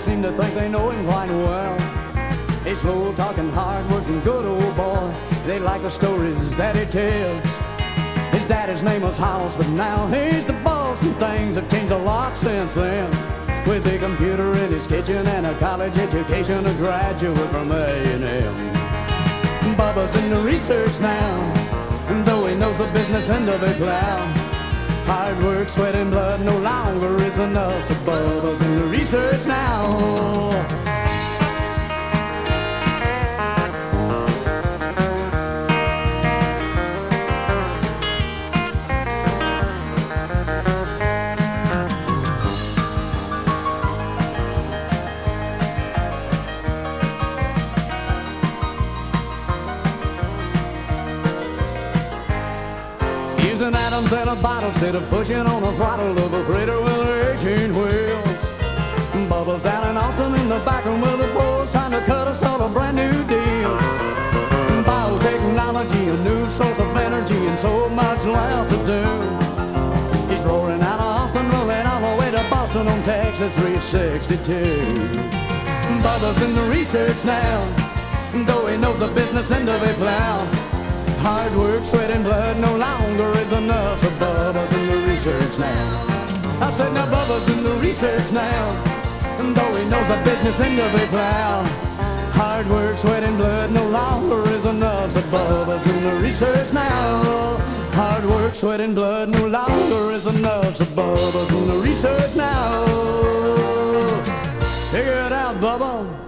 seem to think they know him quite well. He's slow-talking, hard-working, good old boy. They like the stories that he tells. His daddy's name was House, but now he's the boss, and things have changed a lot since then. With a computer in his kitchen and a college education, a graduate from A&M. Bubba's in the research now, and though he knows the business end of it well, hard work, sweat, and blood no longer is enough, so Bubba's in the research now. Using atoms in a bottle instead of pushing on the throttle of a freighter with 18 wheels. Bubba's down in Austin in the back room with the boys trying to cut us all a brand new deal. Biotechnology, a new source of energy, and so much left to do. He's roaring out of Austin, rolling all the way to Boston on Texas 362. Bubba's in the research now, though he knows the business end of it well. Hard work, sweat, and blood no longer is enough, so Bubba's in the research now. I said now Bubba's in the research now, and though he knows the business end of it well, hard work, sweat, and blood no longer is enough, so Bubba's in the research now. Hard work, sweat, and blood no longer is enough, so Bubba's in the research now. Figure it out, Bubba.